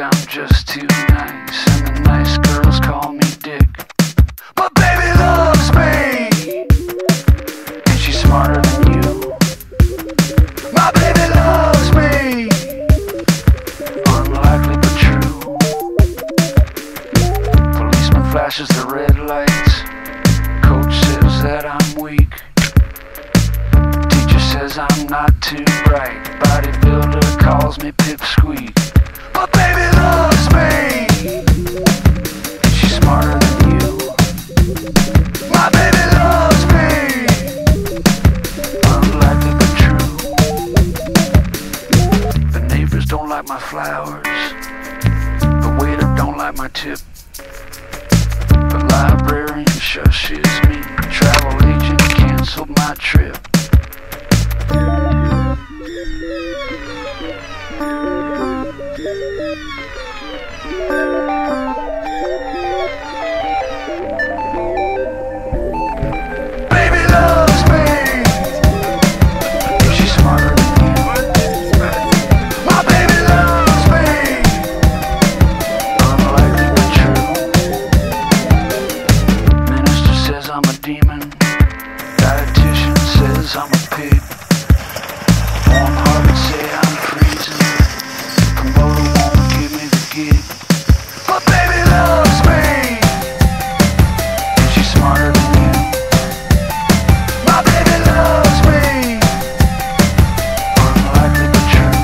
I'm just too nice, and the nice girls call me Dick. But baby loves me, and she's smarter than you. My baby loves me, unlikely but true. Policeman flashes the red lights. Coach says that I'm weak. Teacher says I'm not too bright. Bodybuilder calls me pipsqueak. But baby loves me, she's smarter than you. My baby loves me, unlikely but true. The neighbors don't like my flowers. The waiter don't like my tip. The librarian shushes me. Travel agent canceled my trip. Baby loves me, she's smarter than you. My baby loves me, unlikely but true. Minister says I'm a demon. Dietitian says I'm a pig. Warm-hearted say I'm freezing. Promoter won't give me the gig. But baby loves me, and she's smarter than you. My baby loves me, unlikely but true.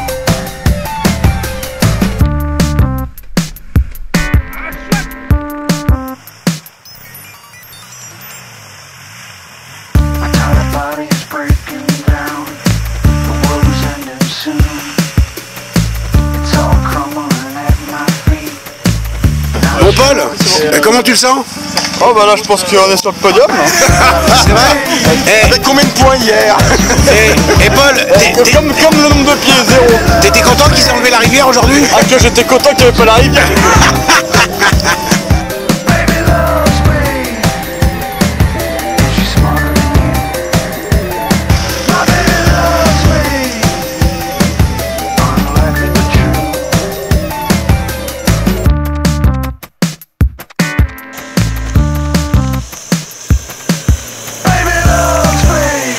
My tired body is breaking down. The world is ending soon. It's all crumbling at my feet. Bon Paul, comment tu le sens? Oh bah là je pense qu'on est sur le podium. C'est vrai? Avec combien de points hier? Et Paul, Comme le nombre de pieds, 0. t'étais content qu'ils aient enlevé la rivière aujourd'hui? Ah que j'étais content qu'il n'y avait pas la rivière. Baby loves me, she's smarter than you. My baby loves me, unlikely but true. Baby loves me.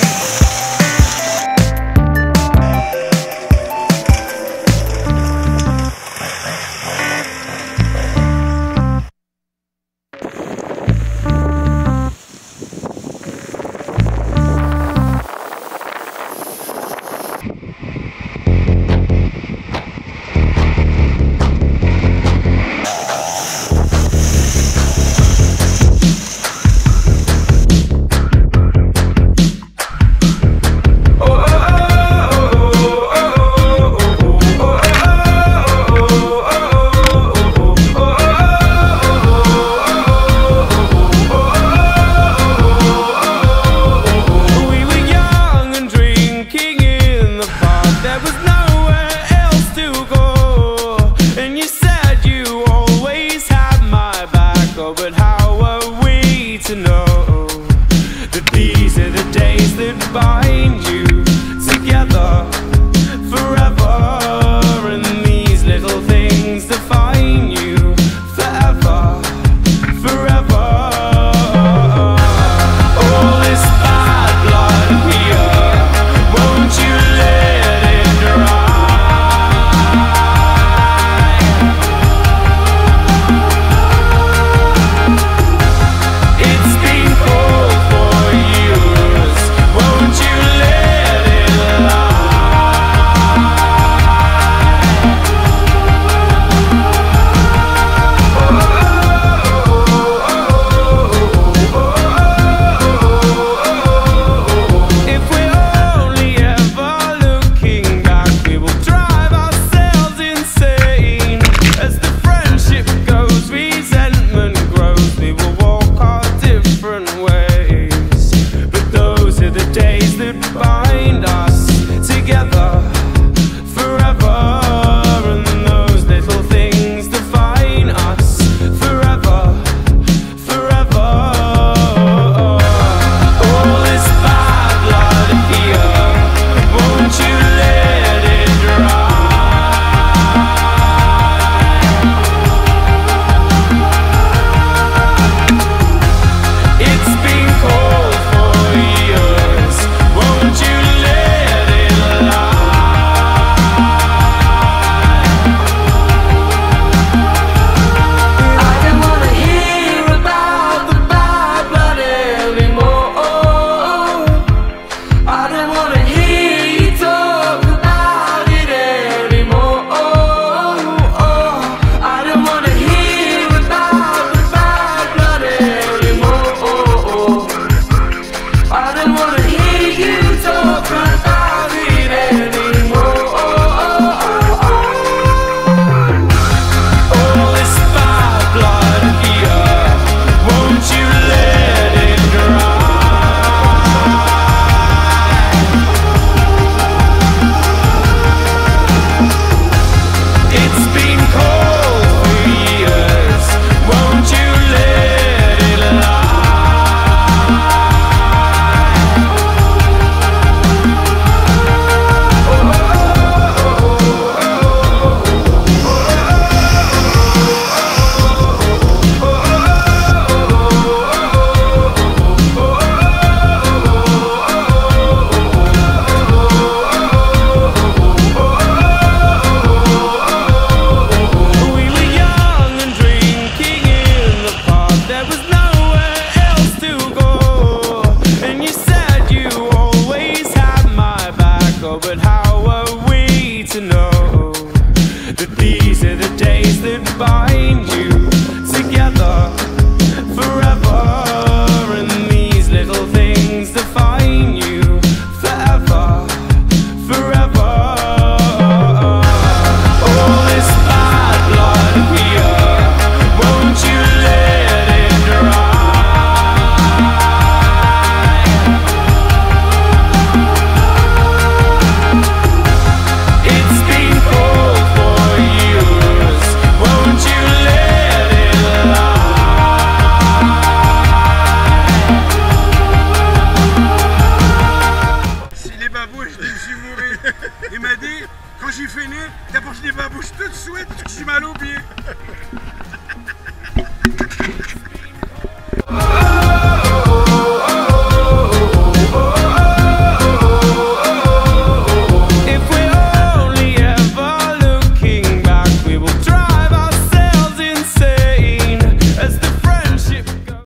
suis mal au pied.